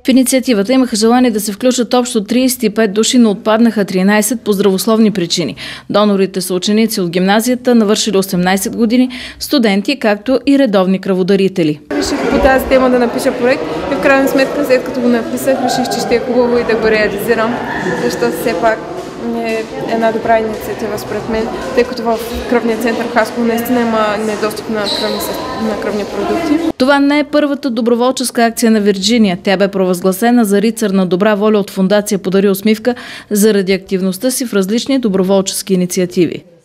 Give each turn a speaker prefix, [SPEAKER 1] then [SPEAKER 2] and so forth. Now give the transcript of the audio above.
[SPEAKER 1] В инициативата имаха желание да се включат общо 35 души, но отпаднаха 13 по здравословни причини. Донорите са ученици от гимназията, навършили 18 години, студенти, както и редовни кръводарители.
[SPEAKER 2] Реших по тази тема да напиша проект и в крайна сметка, след като го написах, реших, че ще е хубаво и да го реализирам, защото все пак е една добра инициатива според мен, тъй като в кръвния център в Хасково наистина има недостиг на кръвни продукти.
[SPEAKER 1] Това не е първата доброволческа акция на Вирджиния. Тя бе провъзгласена за рицар на добра воля от фондация Подари усмивка заради активността си в различни доброволчески инициативи.